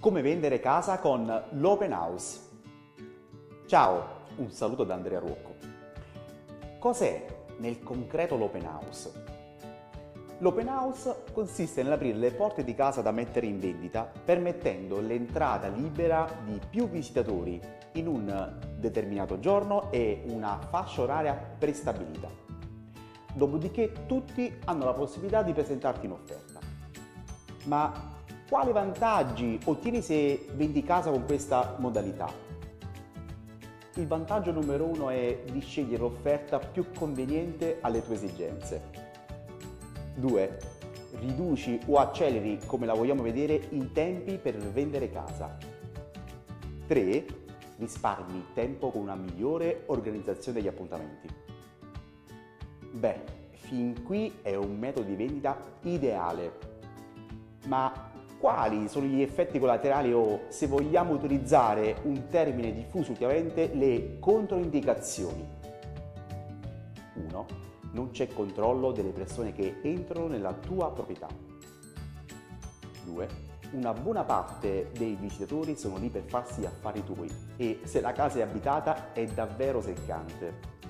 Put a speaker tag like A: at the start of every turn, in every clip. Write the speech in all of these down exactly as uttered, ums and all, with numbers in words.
A: Come vendere casa con l'open house. Ciao, un saluto da Andrea Rocco. Cos'è nel concreto l'open house? L'open house consiste nell'aprire le porte di casa da mettere in vendita, permettendo l'entrata libera di più visitatori in un determinato giorno e una fascia oraria prestabilita. Dopodiché tutti hanno la possibilità di presentarti in offerta. Ma quali vantaggi ottieni se vendi casa con questa modalità? Il vantaggio numero uno è di scegliere l'offerta più conveniente alle tue esigenze. due. Riduci o acceleri, come la vogliamo vedere, i tempi per vendere casa. tre. Risparmi tempo con una migliore organizzazione degli appuntamenti. Beh, fin qui è un metodo di vendita ideale. Ma quali sono gli effetti collaterali o, se vogliamo utilizzare un termine diffuso ultimamente, le controindicazioni? uno. Non c'è controllo delle persone che entrano nella tua proprietà. due. Una buona parte dei visitatori sono lì per farsi affari tuoi e se la casa è abitata è davvero seccante.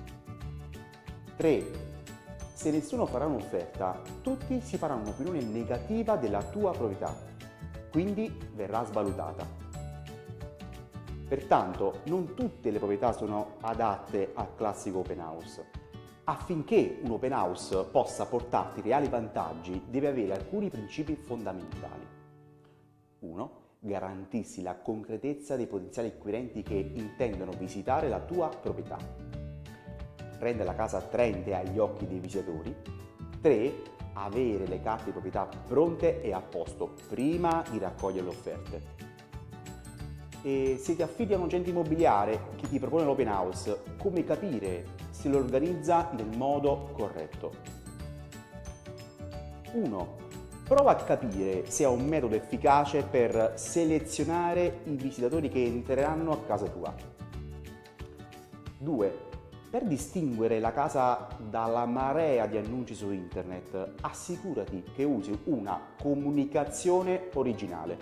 A: tre. Se nessuno farà un'offerta, tutti si faranno un'opinione negativa della tua proprietà. Quindi verrà svalutata. Pertanto non tutte le proprietà sono adatte al classico open house. Affinché un open house possa portarti reali vantaggi, deve avere alcuni principi fondamentali. uno. Garantisci la concretezza dei potenziali acquirenti che intendono visitare la tua proprietà. Rende la casa attraente agli occhi dei visitatori. tre. Avere le carte di proprietà pronte e a posto prima di raccogliere le offerte. E se ti affidi a un agente immobiliare che ti propone l'open house, come capire se lo organizza nel modo corretto? uno. Prova a capire se ha un metodo efficace per selezionare i visitatori che entreranno a casa tua. due. Per distinguere la casa dalla marea di annunci su internet, assicurati che usi una comunicazione originale.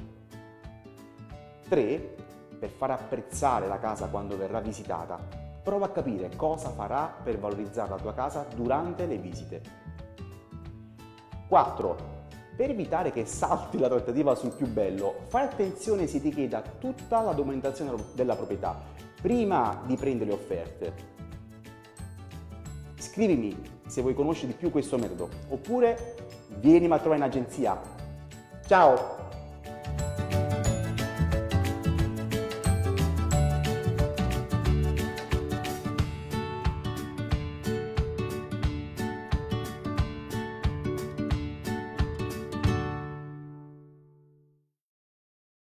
A: tre. Per far apprezzare la casa quando verrà visitata, prova a capire cosa farà per valorizzare la tua casa durante le visite. quattro. Per evitare che salti la trattativa sul più bello, fai attenzione se ti chieda tutta la documentazione della proprietà prima di prendere le offerte. Scrivimi se vuoi conoscere di più questo metodo, oppure vienimi a trovare in agenzia. Ciao!